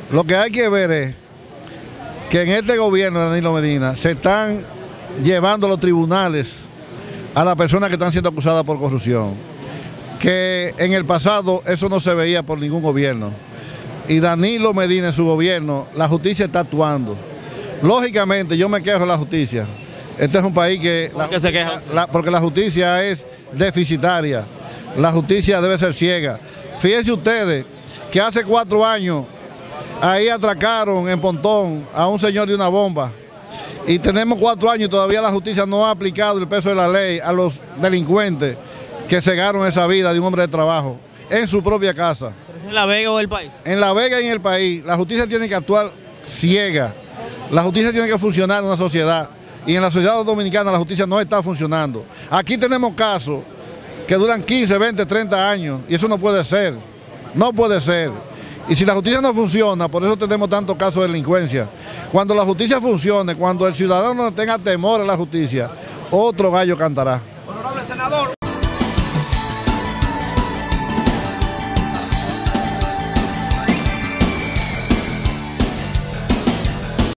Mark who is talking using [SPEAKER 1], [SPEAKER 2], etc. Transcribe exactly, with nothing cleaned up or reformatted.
[SPEAKER 1] Lo que hay que ver es que en este gobierno de Danilo Medina se están llevando a los tribunales a las personas que están siendo acusadas por corrupción, que en el pasado eso no se veía por ningún gobierno. Y Danilo Medina en su gobierno, la justicia está actuando. Lógicamente yo me quejo de la justicia. Este es un país que...
[SPEAKER 2] ¿Por qué se queja?
[SPEAKER 1] La, porque la justicia es deficitaria, la justicia debe ser ciega. Fíjense ustedes que hace cuatro años ahí atracaron en Pontón a un señor de una bomba. Y tenemos cuatro años y todavía la justicia no ha aplicado el peso de la ley a los delincuentes que cegaron esa vida de un hombre de trabajo en su propia casa.
[SPEAKER 2] ¿En La Vega o el país?
[SPEAKER 1] En La Vega y en el país. La justicia tiene que actuar ciega. La justicia tiene que funcionar en una sociedad. Y en la sociedad dominicana la justicia no está funcionando. Aquí tenemos casos que duran quince, veinte, treinta años y eso no puede ser. No puede ser. Y si la justicia no funciona, por eso tenemos tantos casos de delincuencia. Cuando la justicia funcione, cuando el ciudadano tenga temor a la justicia, otro gallo cantará.
[SPEAKER 3] Honorable senador.